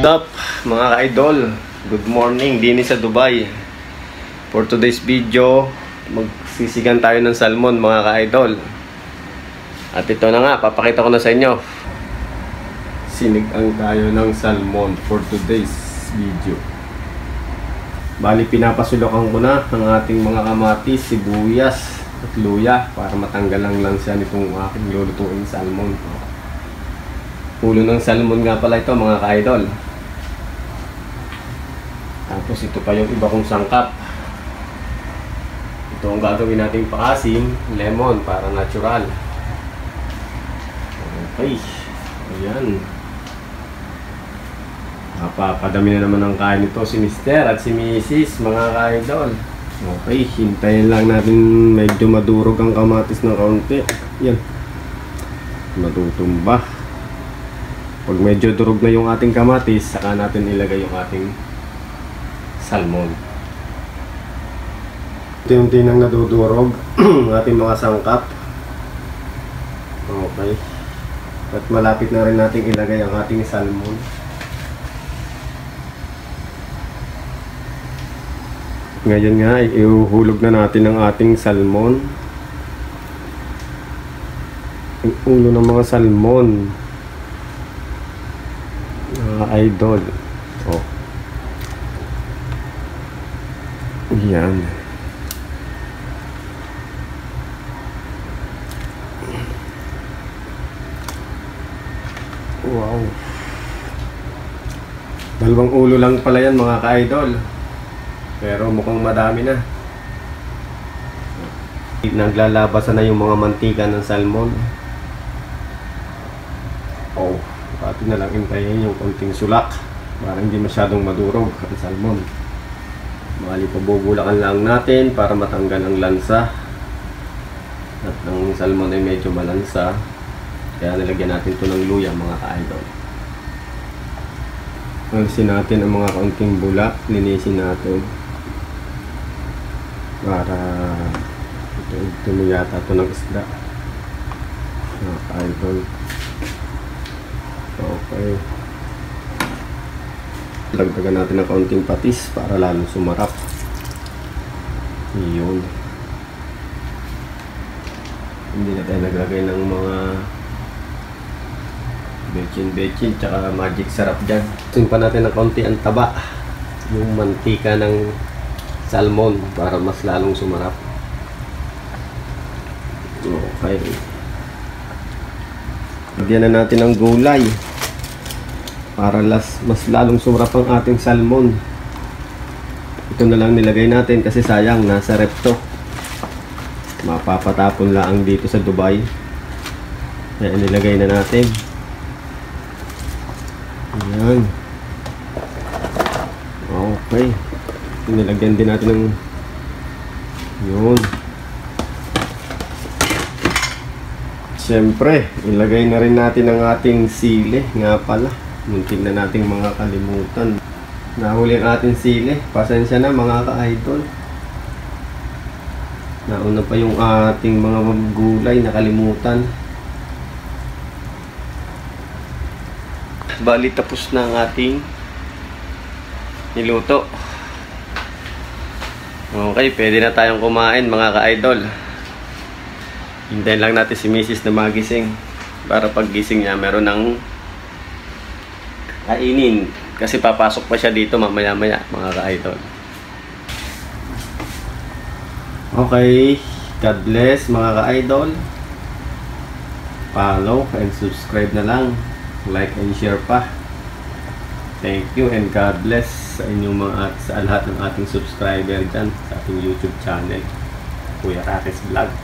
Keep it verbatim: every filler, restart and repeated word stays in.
What up mga ka-idol? Good morning din sa Dubai. For today's video, magsisigan tayo ng salmon mga ka-idol. At ito na nga, papakita ko na sa inyo. Sinigang tayo ng salmon for today's video. Bali, pinapasulokan ko na ang ating mga kamatis, sibuyas at luya para matanggal lang lang siya nitong aking lulutuin salmon. Ulo ng salmon nga pala ito mga ka-idol. Tapos ito pa yung iba kong sangkap. Ito ang gagawin nating paasim, lemon para natural. Okay, ayan. Napapadami na naman ang kain ito si Mister at si Missus mga ka-idol. Okay, hintayin lang natin medyo madurog ang kamatis ng kaunti. Yan, matutumba. Pag medyo durog na yung ating kamatis, saka natin ilagay yung ating salmon. Unti-unti nang nadudurog ang ating mga sangkap. Okay. At malapit na rin natin ilagay ang ating salmon. Ngayon nga, iuhulog na natin ang ating salmon. Ang ulo ng mga salmon. Mga idol. Oh. Yan. Wow. Dalawang ulo lang pala yan mga ka-idol. Pero mukhang madami na. Naglalabasan na yung mga mantika ng salmon. Oh. Pati na lang hintayin yung konting sulak para hindi masyadong madurog ang salmon. Bali, pabubulakan lang natin para matanggal ang lansa. At ang salmon ay medyo malansa, kaya nilagyan natin ito ng luya mga ka-idol. Alisin natin ang mga konting bula, linisin natin para ito, ito yata ito ng isda mga ka-idol. Okay. Lagdagan natin ng kaunting patis para lalong sumarap. Yun. Hindi na tayo naglagay ng mga bechin-bechin tsaka magic sarap dyan. Tingnan pa natin ng kaunti ang taba, yung mantika ng salmon para mas lalong sumarap. Okay. Lagyan na natin ng gulay para las, mas lalong sumarap ang ating salmon. Ito na lang nilagay natin kasi sayang nasa ref to. Mapapatapon lang dito sa Dubai. Kaya nilagay na natin. Ayan. Okay. Nilagyan din natin ng yun. Siyempre, ilagay na rin natin ang ating sili. Nga pala, muntik na nating mga kalimutan. Nahuli ang ating sili. Pasensya na mga ka-idol. Nauna pa yung ating mga gulay na kalimutan. Bali, tapos na ang ating niluto. Okay, pwede na tayong kumain mga ka-idol. Hintayin lang natin si Missus na magising para paggising niya meron ng kainin kasi papasok pa siya dito mamaya maya mga ka-idol. Okay, God bless mga ka-idol. Follow and subscribe na lang, like and share pa. Thank you and God bless sa inyong mga, sa lahat ng ating subscriber dyan sa ating YouTube channel Kuya Rates Vlog.